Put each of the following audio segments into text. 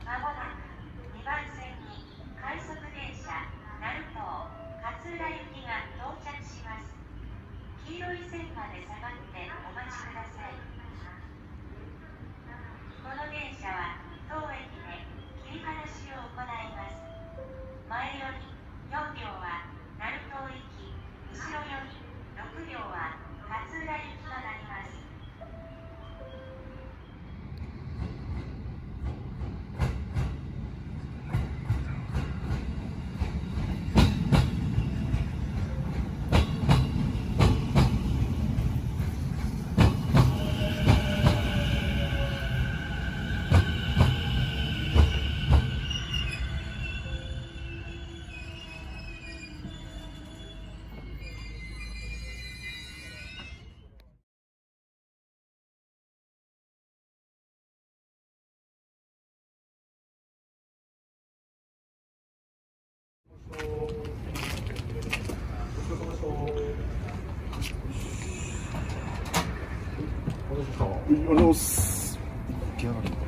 まもなく2番線に快速電車成東勝浦行きが到着します。黄色い線まで下がってお待ちください。この電車は当駅で切り離しを行います。前より4両は成東行き、後ろより6両は勝浦行きとなります。 おはようございます。起き上がる。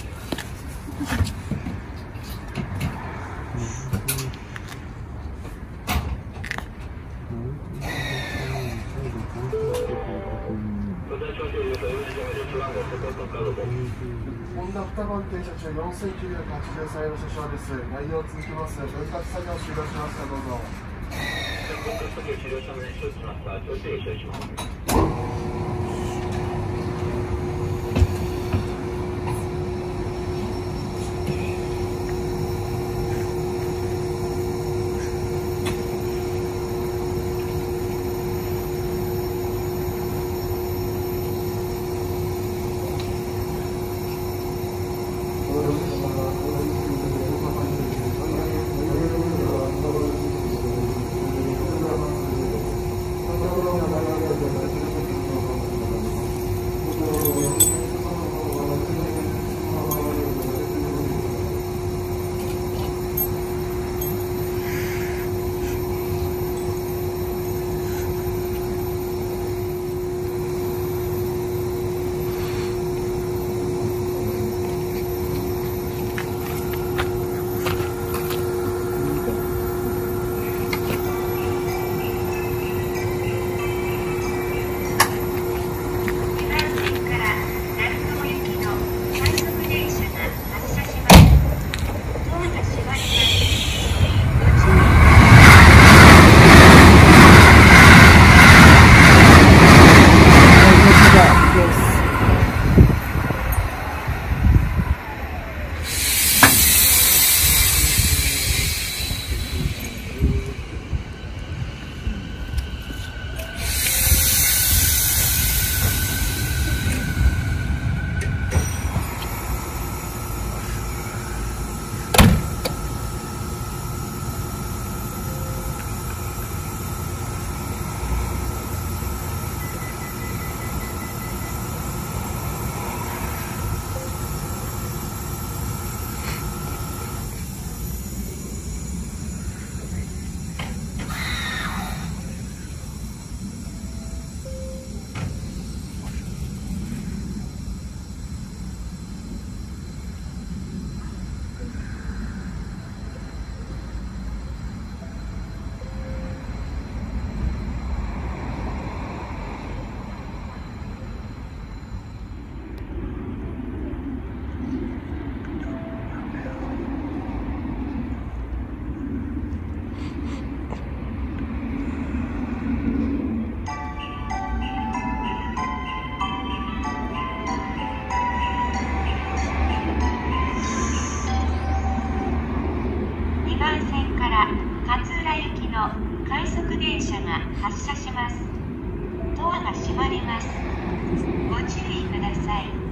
本田双葉停車中4983円の車掌です。内容を続きます。分割作業終了しました。どうぞ。分割作業終了したので承知しました。調整を処理します。快速電車が発車します。ドアが閉まります。ご注意ください。